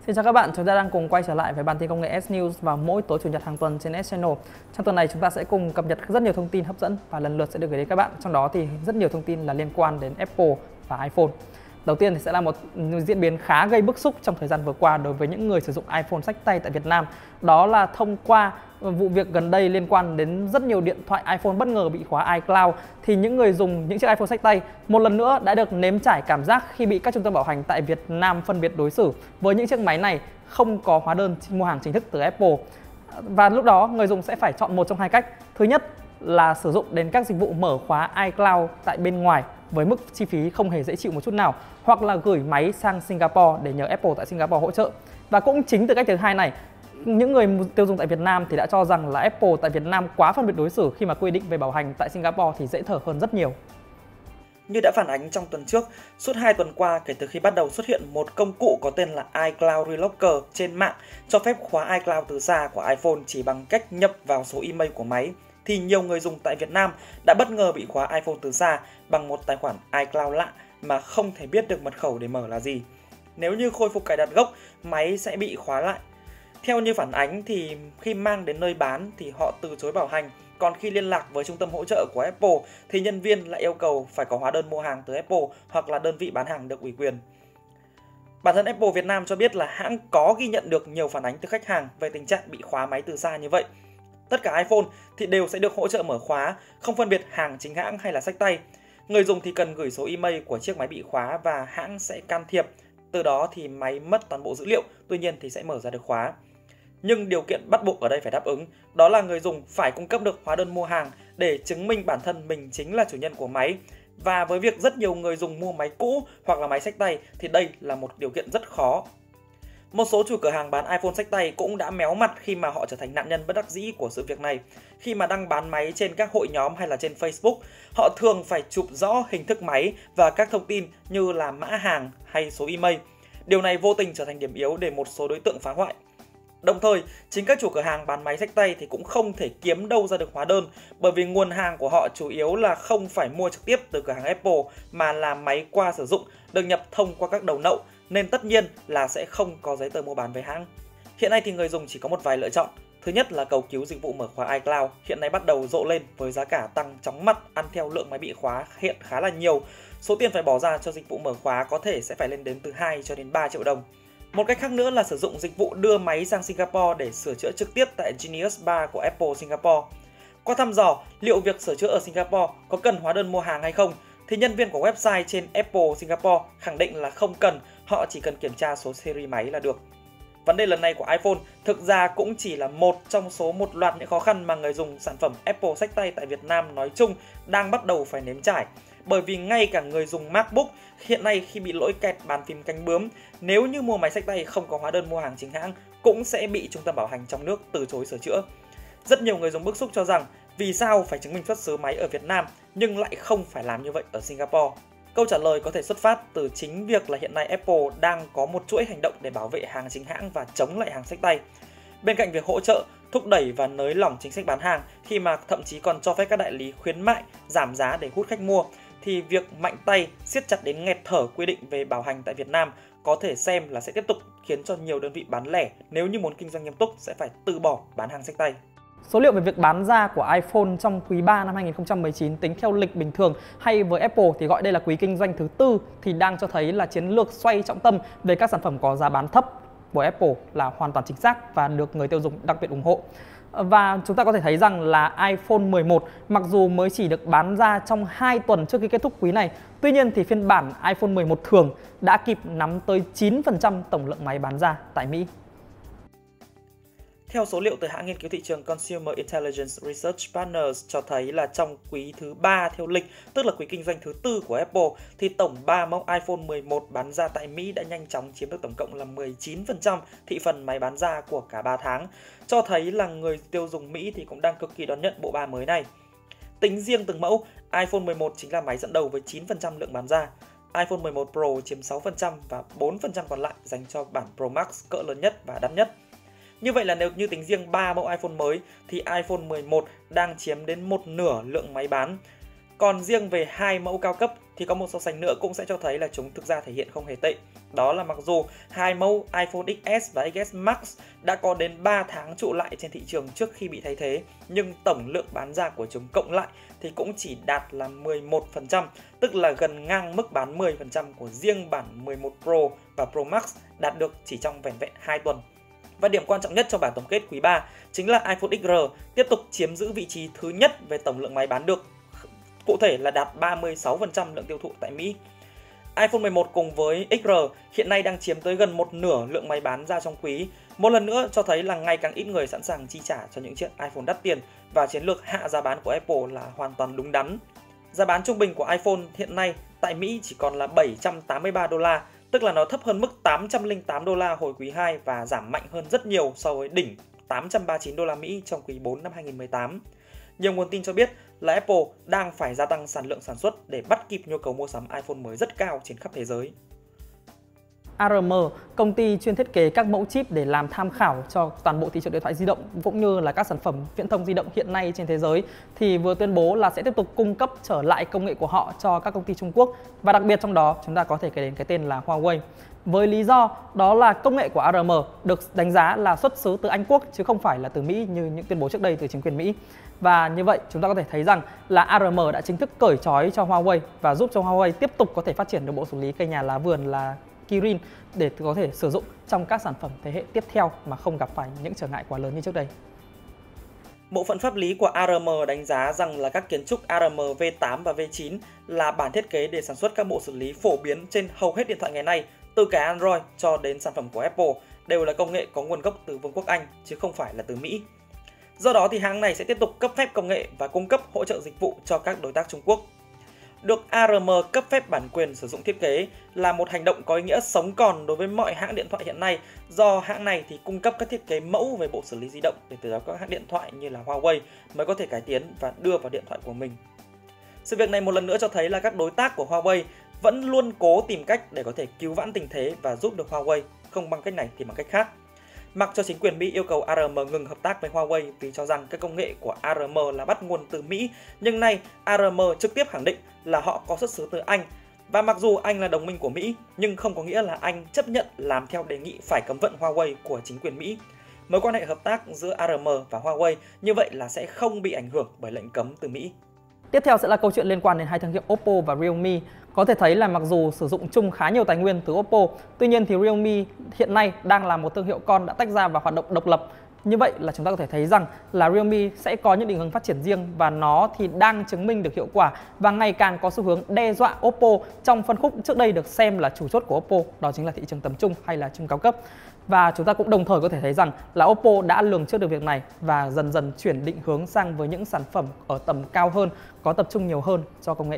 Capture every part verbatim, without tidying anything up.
Xin chào các bạn, chúng ta đang cùng quay trở lại với bản tin công nghệ S News vào mỗi tối chủ nhật hàng tuần trên S Channel. Trong tuần này chúng ta sẽ cùng cập nhật rất nhiều thông tin hấp dẫn và lần lượt sẽ được gửi đến các bạn. Trong đó thì rất nhiều thông tin là liên quan đến Apple và iPhone. Đầu tiên thì sẽ là một diễn biến khá gây bức xúc trong thời gian vừa qua đối với những người sử dụng iPhone xách tay tại Việt Nam. Đó là thông qua vụ việc gần đây liên quan đến rất nhiều điện thoại iPhone bất ngờ bị khóa iCloud, thì những người dùng những chiếc iPhone xách tay một lần nữa đã được nếm trải cảm giác khi bị các trung tâm bảo hành tại Việt Nam phân biệt đối xử với những chiếc máy này không có hóa đơn mua hàng chính thức từ Apple. Và lúc đó người dùng sẽ phải chọn một trong hai cách. Thứ nhất là sử dụng đến các dịch vụ mở khóa iCloud tại bên ngoài với mức chi phí không hề dễ chịu một chút nào, hoặc là gửi máy sang Singapore để nhờ Apple tại Singapore hỗ trợ. Và cũng chính từ cách thứ hai này, những người tiêu dùng tại Việt Nam thì đã cho rằng là Apple tại Việt Nam quá phân biệt đối xử khi mà quy định về bảo hành tại Singapore thì dễ thở hơn rất nhiều. Như đã phản ánh trong tuần trước, suốt hai tuần qua kể từ khi bắt đầu xuất hiện một công cụ có tên là iCloud Relocker trên mạng cho phép khóa iCloud từ xa của iPhone chỉ bằng cách nhập vào số email của máy, thì nhiều người dùng tại Việt Nam đã bất ngờ bị khóa iPhone từ xa bằng một tài khoản iCloud lạ mà không thể biết được mật khẩu để mở là gì. Nếu như khôi phục cài đặt gốc, máy sẽ bị khóa lại. Theo như phản ánh thì khi mang đến nơi bán thì họ từ chối bảo hành, còn khi liên lạc với trung tâm hỗ trợ của Apple thì nhân viên lại yêu cầu phải có hóa đơn mua hàng từ Apple hoặc là đơn vị bán hàng được ủy quyền. Bản thân Apple Việt Nam cho biết là hãng có ghi nhận được nhiều phản ánh từ khách hàng về tình trạng bị khóa máy từ xa như vậy. Tất cả iPhone thì đều sẽ được hỗ trợ mở khóa, không phân biệt hàng chính hãng hay là xách tay. Người dùng thì cần gửi số email của chiếc máy bị khóa và hãng sẽ can thiệp. Từ đó thì máy mất toàn bộ dữ liệu, tuy nhiên thì sẽ mở ra được khóa. Nhưng điều kiện bắt buộc ở đây phải đáp ứng, đó là người dùng phải cung cấp được hóa đơn mua hàng để chứng minh bản thân mình chính là chủ nhân của máy. Và với việc rất nhiều người dùng mua máy cũ hoặc là máy xách tay thì đây là một điều kiện rất khó. Một số chủ cửa hàng bán iPhone xách tay cũng đã méo mặt khi mà họ trở thành nạn nhân bất đắc dĩ của sự việc này. Khi mà đăng bán máy trên các hội nhóm hay là trên Facebook, họ thường phải chụp rõ hình thức máy và các thông tin như là mã hàng hay số email. Điều này vô tình trở thành điểm yếu để một số đối tượng phá hoại. Đồng thời, chính các chủ cửa hàng bán máy xách tay thì cũng không thể kiếm đâu ra được hóa đơn, bởi vì nguồn hàng của họ chủ yếu là không phải mua trực tiếp từ cửa hàng Apple mà là máy qua sử dụng, được nhập thông qua các đầu nậu, nên tất nhiên là sẽ không có giấy tờ mua bán với hãng. Hiện nay thì người dùng chỉ có một vài lựa chọn. Thứ nhất là cầu cứu dịch vụ mở khóa iCloud, hiện nay bắt đầu rộ lên với giá cả tăng chóng mặt ăn theo lượng máy bị khóa hiện khá là nhiều. Số tiền phải bỏ ra cho dịch vụ mở khóa có thể sẽ phải lên đến từ hai cho đến ba triệu đồng. Một cách khác nữa là sử dụng dịch vụ đưa máy sang Singapore để sửa chữa trực tiếp tại Genius Bar của Apple Singapore. Qua thăm dò liệu việc sửa chữa ở Singapore có cần hóa đơn mua hàng hay không, thì nhân viên của website trên Apple Singapore khẳng định là không cần, họ chỉ cần kiểm tra số series máy là được. Vấn đề lần này của iPhone thực ra cũng chỉ là một trong số một loạt những khó khăn mà người dùng sản phẩm Apple xách tay tại Việt Nam nói chung đang bắt đầu phải nếm trải. Bởi vì ngay cả người dùng MacBook hiện nay khi bị lỗi kẹt bàn phím cánh bướm, nếu như mua máy xách tay không có hóa đơn mua hàng chính hãng cũng sẽ bị trung tâm bảo hành trong nước từ chối sửa chữa. Rất nhiều người dùng bức xúc cho rằng vì sao phải chứng minh xuất xứ máy ở Việt Nam nhưng lại không phải làm như vậy ở Singapore. Câu trả lời có thể xuất phát từ chính việc là hiện nay Apple đang có một chuỗi hành động để bảo vệ hàng chính hãng và chống lại hàng xách tay. Bên cạnh việc hỗ trợ, thúc đẩy và nới lỏng chính sách bán hàng, khi mà thậm chí còn cho phép các đại lý khuyến mại, giảm giá để hút khách mua, thì việc mạnh tay siết chặt đến nghẹt thở quy định về bảo hành tại Việt Nam có thể xem là sẽ tiếp tục khiến cho nhiều đơn vị bán lẻ nếu như muốn kinh doanh nghiêm túc sẽ phải từ bỏ bán hàng xách tay. Số liệu về việc bán ra của iPhone trong quý ba năm hai nghìn không trăm mười chín tính theo lịch bình thường, hay với Apple thì gọi đây là quý kinh doanh thứ tư, thì đang cho thấy là chiến lược xoay trọng tâm về các sản phẩm có giá bán thấp của Apple là hoàn toàn chính xác và được người tiêu dùng đặc biệt ủng hộ. Và chúng ta có thể thấy rằng là iPhone mười một mặc dù mới chỉ được bán ra trong hai tuần trước khi kết thúc quý này, tuy nhiên thì phiên bản iPhone mười một thường đã kịp nắm tới chín phần trăm tổng lượng máy bán ra tại Mỹ. Theo số liệu từ hãng nghiên cứu thị trường Consumer Intelligence Research Partners cho thấy là trong quý thứ ba theo lịch, tức là quý kinh doanh thứ tư của Apple, thì tổng ba mẫu iPhone mười một bán ra tại Mỹ đã nhanh chóng chiếm được tổng cộng là mười chín phần trăm thị phần máy bán ra của cả ba tháng, cho thấy là người tiêu dùng Mỹ thì cũng đang cực kỳ đón nhận bộ ba mới này. Tính riêng từng mẫu, iPhone mười một chính là máy dẫn đầu với chín phần trăm lượng bán ra. iPhone mười một Pro chiếm sáu phần trăm và bốn phần trăm còn lại dành cho bản Pro Max cỡ lớn nhất và đắt nhất. Như vậy là nếu như tính riêng ba mẫu iPhone mới thì iPhone mười một đang chiếm đến một nửa lượng máy bán. Còn riêng về hai mẫu cao cấp thì có một so sánh nữa cũng sẽ cho thấy là chúng thực ra thể hiện không hề tệ. Đó là mặc dù hai mẫu iPhone ích ét và ích ét Max đã có đến ba tháng trụ lại trên thị trường trước khi bị thay thế, nhưng tổng lượng bán ra của chúng cộng lại thì cũng chỉ đạt là mười một phần trăm, tức là gần ngang mức bán mười phần trăm của riêng bản mười một Pro và Pro Max đạt được chỉ trong vẻn vẹn hai tuần. Và điểm quan trọng nhất trong bản tổng kết quý ba chính là iPhone ích rờ tiếp tục chiếm giữ vị trí thứ nhất về tổng lượng máy bán được, cụ thể là đạt ba mươi sáu phần trăm lượng tiêu thụ tại Mỹ. iPhone mười một cùng với ích rờ hiện nay đang chiếm tới gần một nửa lượng máy bán ra trong quý, một lần nữa cho thấy là ngày càng ít người sẵn sàng chi trả cho những chiếc iPhone đắt tiền và chiến lược hạ giá bán của Apple là hoàn toàn đúng đắn. Giá bán trung bình của iPhone hiện nay tại Mỹ chỉ còn là bảy trăm tám mươi ba đô la, tức là nó thấp hơn mức tám trăm lẻ tám đô la hồi quý hai và giảm mạnh hơn rất nhiều so với đỉnh tám trăm ba mươi chín đô la Mỹ trong quý bốn năm hai nghìn không trăm mười tám. Nhiều nguồn tin cho biết là Apple đang phải gia tăng sản lượng sản xuất để bắt kịp nhu cầu mua sắm iPhone mới rất cao trên khắp thế giới. a rờ em, công ty chuyên thiết kế các mẫu chip để làm tham khảo cho toàn bộ thị trường điện thoại di động cũng như là các sản phẩm viễn thông di động hiện nay trên thế giới, thì vừa tuyên bố là sẽ tiếp tục cung cấp trở lại công nghệ của họ cho các công ty Trung Quốc, và đặc biệt trong đó chúng ta có thể kể đến cái tên là Huawei. Với lý do đó là công nghệ của a rờ em được đánh giá là xuất xứ từ Anh Quốc chứ không phải là từ Mỹ như những tuyên bố trước đây từ chính quyền Mỹ. Và như vậy chúng ta có thể thấy rằng là a rờ em đã chính thức cởi trói cho Huawei và giúp cho Huawei tiếp tục có thể phát triển được bộ xử lý cây nhà lá vườn là Kirin để có thể sử dụng trong các sản phẩm thế hệ tiếp theo mà không gặp phải những trở ngại quá lớn như trước đây. Bộ phận pháp lý của a rờ em đánh giá rằng là các kiến trúc a rờ em V tám và V chín là bản thiết kế để sản xuất các bộ xử lý phổ biến trên hầu hết điện thoại ngày nay, từ cả Android cho đến sản phẩm của Apple, đều là công nghệ có nguồn gốc từ Vương quốc Anh chứ không phải là từ Mỹ. Do đó thì hãng này sẽ tiếp tục cấp phép công nghệ và cung cấp hỗ trợ dịch vụ cho các đối tác Trung Quốc. Được a rờ em cấp phép bản quyền sử dụng thiết kế là một hành động có ý nghĩa sống còn đối với mọi hãng điện thoại hiện nay, do hãng này thì cung cấp các thiết kế mẫu về bộ xử lý di động để từ đó các hãng điện thoại như là Huawei mới có thể cải tiến và đưa vào điện thoại của mình. Sự việc này một lần nữa cho thấy là các đối tác của Huawei vẫn luôn cố tìm cách để có thể cứu vãn tình thế và giúp được Huawei, không bằng cách này thì bằng cách khác. Mặc cho chính quyền Mỹ yêu cầu a rờ em ngừng hợp tác với Huawei vì cho rằng các công nghệ của a rờ em là bắt nguồn từ Mỹ, nhưng nay a rờ em trực tiếp khẳng định là họ có xuất xứ từ Anh. Và mặc dù Anh là đồng minh của Mỹ, nhưng không có nghĩa là Anh chấp nhận làm theo đề nghị phải cấm vận Huawei của chính quyền Mỹ. Mối quan hệ hợp tác giữa a rờ em và Huawei như vậy là sẽ không bị ảnh hưởng bởi lệnh cấm từ Mỹ. Tiếp theo sẽ là câu chuyện liên quan đến hai thương hiệu Oppo và Realme. Có thể thấy là mặc dù sử dụng chung khá nhiều tài nguyên từ Oppo, tuy nhiên thì Realme hiện nay đang là một thương hiệu con đã tách ra và hoạt động độc lập. Như vậy là chúng ta có thể thấy rằng là Realme sẽ có những định hướng phát triển riêng và nó thì đang chứng minh được hiệu quả và ngày càng có xu hướng đe dọa Oppo trong phân khúc trước đây được xem là chủ chốt của Oppo, đó chính là thị trường tầm trung hay là trung cao cấp. Và chúng ta cũng đồng thời có thể thấy rằng là Oppo đã lường trước được việc này và dần dần chuyển định hướng sang với những sản phẩm ở tầm cao hơn, có tập trung nhiều hơn cho công nghệ.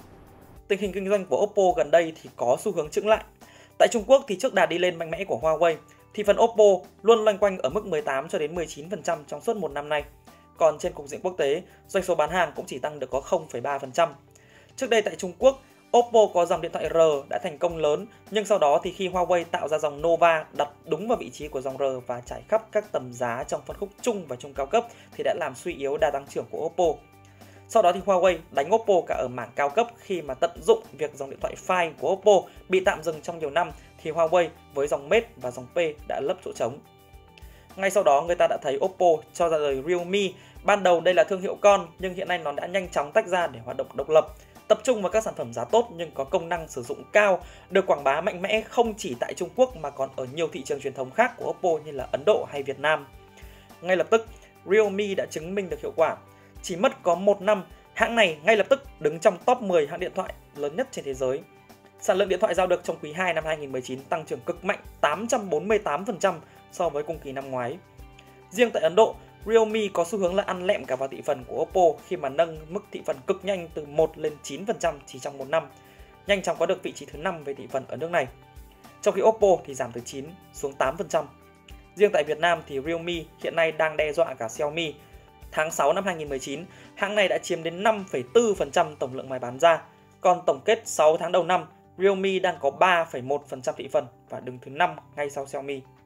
Tình hình kinh doanh của Oppo gần đây thì có xu hướng chững lại. Tại Trung Quốc thì trước đà đi lên mạnh mẽ của Huawei, thì phần Oppo luôn loanh quanh ở mức mười tám cho đến mười chín phần trăm trong suốt một năm nay. Còn trên cục diện quốc tế, doanh số bán hàng cũng chỉ tăng được có không phẩy ba phần trăm. Trước đây tại Trung Quốc, Oppo có dòng điện thoại R đã thành công lớn, nhưng sau đó thì khi Huawei tạo ra dòng Nova đặt đúng vào vị trí của dòng R và trải khắp các tầm giá trong phân khúc trung và trung cao cấp thì đã làm suy yếu đà tăng trưởng của Oppo. Sau đó thì Huawei đánh Oppo cả ở mảng cao cấp khi mà tận dụng việc dòng điện thoại Find của Oppo bị tạm dừng trong nhiều năm thì Huawei với dòng Mate và dòng P đã lấp chỗ trống. Ngay sau đó người ta đã thấy Oppo cho ra đời Realme. Ban đầu đây là thương hiệu con nhưng hiện nay nó đã nhanh chóng tách ra để hoạt động độc lập, tập trung vào các sản phẩm giá tốt nhưng có công năng sử dụng cao, được quảng bá mạnh mẽ không chỉ tại Trung Quốc mà còn ở nhiều thị trường truyền thống khác của Oppo như là Ấn Độ hay Việt Nam. Ngay lập tức, Realme đã chứng minh được hiệu quả. Chỉ mất có một năm, hãng này ngay lập tức đứng trong top mười hãng điện thoại lớn nhất trên thế giới. Sản lượng điện thoại giao được trong quý hai năm hai nghìn không trăm mười chín tăng trưởng cực mạnh tám trăm bốn mươi tám phần trăm so với cùng kỳ năm ngoái. Riêng tại Ấn Độ, Realme có xu hướng là ăn lẹm cả vào thị phần của Oppo khi mà nâng mức thị phần cực nhanh từ một lên chín phần trăm chỉ trong một năm, nhanh chóng có được vị trí thứ năm về thị phần ở nước này. Trong khi Oppo thì giảm từ chín xuống tám phần trăm. Riêng tại Việt Nam thì Realme hiện nay đang đe dọa cả Xiaomi. Tháng sáu năm hai nghìn không trăm mười chín, hãng này đã chiếm đến năm phẩy bốn phần trăm tổng lượng máy bán ra, còn tổng kết sáu tháng đầu năm, Realme đang có ba phẩy một phần trăm thị phần và đứng thứ năm ngay sau Xiaomi.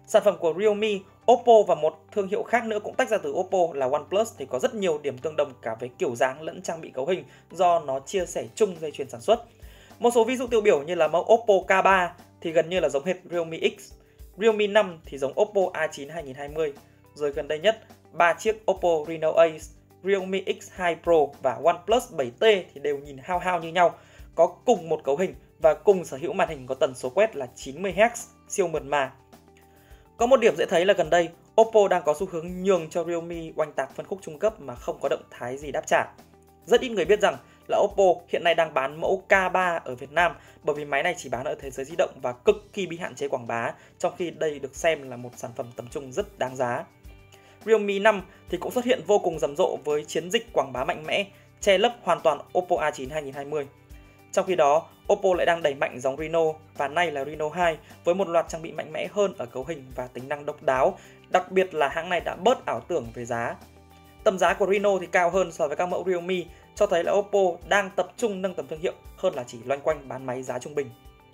Sản phẩm của Realme, Oppo và một thương hiệu khác nữa cũng tách ra từ Oppo là OnePlus thì có rất nhiều điểm tương đồng cả về kiểu dáng lẫn trang bị cấu hình do nó chia sẻ chung dây chuyền sản xuất. Một số ví dụ tiêu biểu như là mẫu Oppo K ba thì gần như là giống hệt Realme X, Realme năm thì giống Oppo A chín hai nghìn không trăm hai mươi, rồi gần đây nhất ba chiếc Oppo Reno Ace, Realme X hai Pro và OnePlus bảy T thì đều nhìn hao hao như nhau, có cùng một cấu hình và cùng sở hữu màn hình có tần số quét là chín mươi héc, siêu mượt mà. Có một điểm dễ thấy là gần đây, Oppo đang có xu hướng nhường cho Realme oanh tạc phân khúc trung cấp mà không có động thái gì đáp trả. Rất ít người biết rằng là Oppo hiện nay đang bán mẫu K ba ở Việt Nam bởi vì máy này chỉ bán ở thế giới di động và cực kỳ bị hạn chế quảng bá, trong khi đây được xem là một sản phẩm tầm trung rất đáng giá. Realme năm thì cũng xuất hiện vô cùng rầm rộ với chiến dịch quảng bá mạnh mẽ, che lấp hoàn toàn Oppo A chín hai nghìn không trăm hai mươi. Trong khi đó, Oppo lại đang đẩy mạnh dòng Reno và nay là Reno hai với một loạt trang bị mạnh mẽ hơn ở cấu hình và tính năng độc đáo, đặc biệt là hãng này đã bớt ảo tưởng về giá. Tầm giá của Reno thì cao hơn so với các mẫu Realme, cho thấy là Oppo đang tập trung nâng tầm thương hiệu hơn là chỉ loanh quanh bán máy giá trung bình.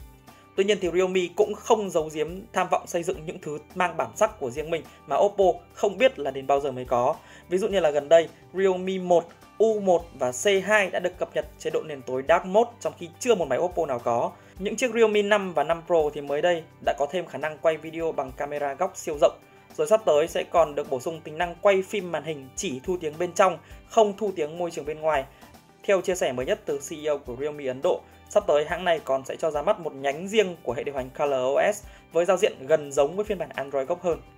Tuy nhiên thì Realme cũng không giấu giếm tham vọng xây dựng những thứ mang bản sắc của riêng mình mà Oppo không biết là đến bao giờ mới có. Ví dụ như là gần đây, Realme một, U một và C hai đã được cập nhật chế độ nền tối Dark Mode trong khi chưa một máy Oppo nào có. Những chiếc Realme năm và năm Pro thì mới đây đã có thêm khả năng quay video bằng camera góc siêu rộng. Rồi sắp tới sẽ còn được bổ sung tính năng quay phim màn hình chỉ thu tiếng bên trong, không thu tiếng môi trường bên ngoài. Theo chia sẻ mới nhất từ xê e ô của Realme Ấn Độ, sắp tới hãng này còn sẽ cho ra mắt một nhánh riêng của hệ điều hành ColorOS với giao diện gần giống với phiên bản Android gốc hơn.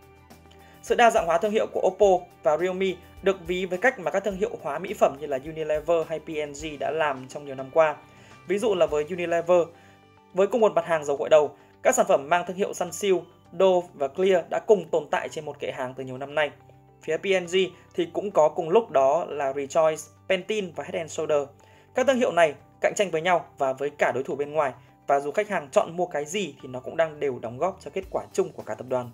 Sự đa dạng hóa thương hiệu của Oppo và Realme được ví với cách mà các thương hiệu hóa mỹ phẩm như là Unilever hay pê en giê đã làm trong nhiều năm qua. Ví dụ là với Unilever, với cùng một mặt hàng dầu gội đầu, các sản phẩm mang thương hiệu Sunsilk, Dove và Clear đã cùng tồn tại trên một kệ hàng từ nhiều năm nay. Phía pê en giê thì cũng có cùng lúc đó là Rejoice, Pantene và Head and Shoulder. Các thương hiệu này cạnh tranh với nhau và với cả đối thủ bên ngoài, và dù khách hàng chọn mua cái gì thì nó cũng đang đều đóng góp cho kết quả chung của cả tập đoàn.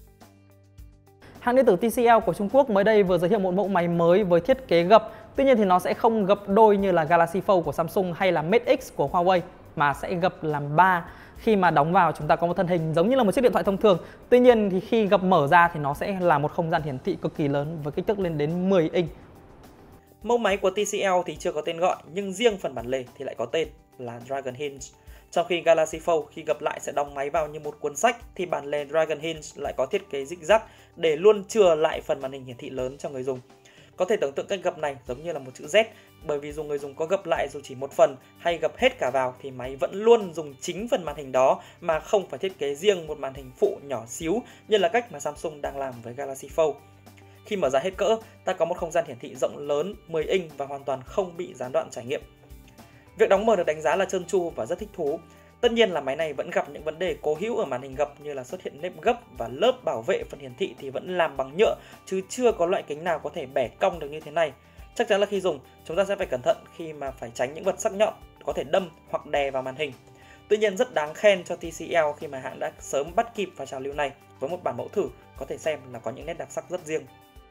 Hãng điện tử tê xê lờ của Trung Quốc mới đây vừa giới thiệu một mẫu máy mới với thiết kế gập. Tuy nhiên thì nó sẽ không gập đôi như là Galaxy Fold của Samsung hay là Mate X của Huawei, mà sẽ gập làm ba. Khi mà đóng vào chúng ta có một thân hình giống như là một chiếc điện thoại thông thường. Tuy nhiên thì khi gập mở ra thì nó sẽ là một không gian hiển thị cực kỳ lớn với kích thước lên đến mười inch. Mẫu máy của tê xê lờ thì chưa có tên gọi, nhưng riêng phần bản lề thì lại có tên là Dragon Hinge. Trong khi Galaxy Fold khi gập lại sẽ đóng máy vào như một cuốn sách, thì bản lề Dragon Hinge lại có thiết kế zig zag để luôn chừa lại phần màn hình hiển thị lớn cho người dùng. Có thể tưởng tượng cách gập này giống như là một chữ Z, bởi vì dù người dùng có gập lại dù chỉ một phần hay gập hết cả vào thì máy vẫn luôn dùng chính phần màn hình đó mà không phải thiết kế riêng một màn hình phụ nhỏ xíu như là cách mà Samsung đang làm với Galaxy Fold. Khi mở ra hết cỡ, ta có một không gian hiển thị rộng lớn mười inch và hoàn toàn không bị gián đoạn trải nghiệm. Việc đóng mở được đánh giá là trơn tru và rất thích thú. Tất nhiên là máy này vẫn gặp những vấn đề cố hữu ở màn hình gập như là xuất hiện nếp gấp và lớp bảo vệ phần hiển thị thì vẫn làm bằng nhựa, chứ chưa có loại kính nào có thể bẻ cong được như thế này. Chắc chắn là khi dùng, chúng ta sẽ phải cẩn thận khi mà phải tránh những vật sắc nhọn có thể đâm hoặc đè vào màn hình. Tuy nhiên rất đáng khen cho tê xê lờ khi mà hãng đã sớm bắt kịp vào trào lưu này với một bản mẫu thử có thể xem là có những nét đặc sắc rất riêng.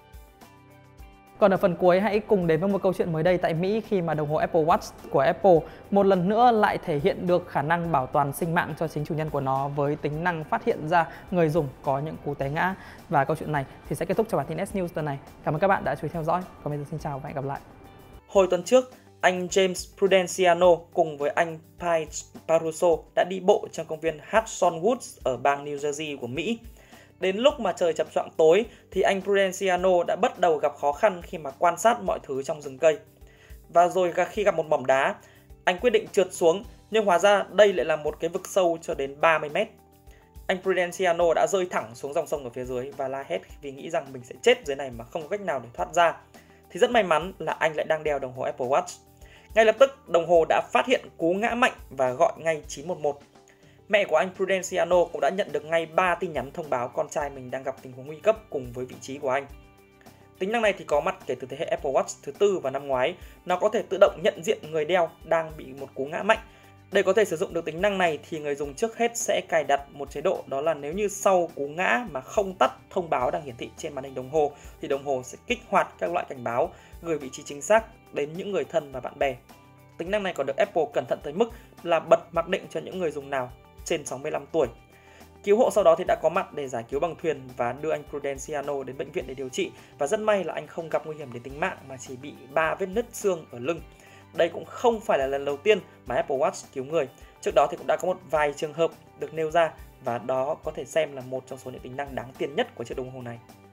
Còn ở phần cuối, hãy cùng đến với một câu chuyện mới đây tại Mỹ khi mà đồng hồ Apple Watch của Apple một lần nữa lại thể hiện được khả năng bảo toàn sinh mạng cho chính chủ nhân của nó với tính năng phát hiện ra người dùng có những cú té ngã. Và câu chuyện này thì sẽ kết thúc cho bản tin S News tuần này. Cảm ơn các bạn đã chú ý theo dõi. Còn bây giờ xin chào và hẹn gặp lại. Hồi tuần trước, anh James Prudenciano cùng với anh Pete Paruso đã đi bộ trong công viên Hudson Woods ở bang New Jersey của Mỹ. Đến lúc mà trời chập choạng tối thì anh Prudenciano đã bắt đầu gặp khó khăn khi mà quan sát mọi thứ trong rừng cây. Và rồi khi gặp một mỏm đá, anh quyết định trượt xuống, nhưng hóa ra đây lại là một cái vực sâu cho đến ba mươi mét. Anh Prudenciano đã rơi thẳng xuống dòng sông ở phía dưới và la hét vì nghĩ rằng mình sẽ chết dưới này mà không có cách nào để thoát ra. Thì rất may mắn là anh lại đang đeo đồng hồ Apple Watch. Ngay lập tức, đồng hồ đã phát hiện cú ngã mạnh và gọi ngay chín một một. Mẹ của anh Prudenciano cũng đã nhận được ngay ba tin nhắn thông báo con trai mình đang gặp tình huống nguy cấp cùng với vị trí của anh. Tính năng này thì có mặt kể từ thế hệ Apple Watch thứ tư vào năm ngoái. Nó có thể tự động nhận diện người đeo đang bị một cú ngã mạnh. Để có thể sử dụng được tính năng này thì người dùng trước hết sẽ cài đặt một chế độ, đó là nếu như sau cú ngã mà không tắt thông báo đang hiển thị trên màn hình đồng hồ thì đồng hồ sẽ kích hoạt các loại cảnh báo gửi vị trí chính xác đến những người thân và bạn bè. Tính năng này còn được Apple cẩn thận tới mức là bật mặc định cho những người dùng nào trên sáu mươi lăm tuổi. Cứu hộ sau đó thì đã có mặt để giải cứu bằng thuyền và đưa anh Prudenciano đến bệnh viện để điều trị, và rất may là anh không gặp nguy hiểm đến tính mạng mà chỉ bị ba vết nứt xương ở lưng. Đây cũng không phải là lần đầu tiên mà Apple Watch cứu người. Trước đó thì cũng đã có một vài trường hợp được nêu ra, và đó có thể xem là một trong số những tính năng đáng tiền nhất của chiếc đồng hồ này.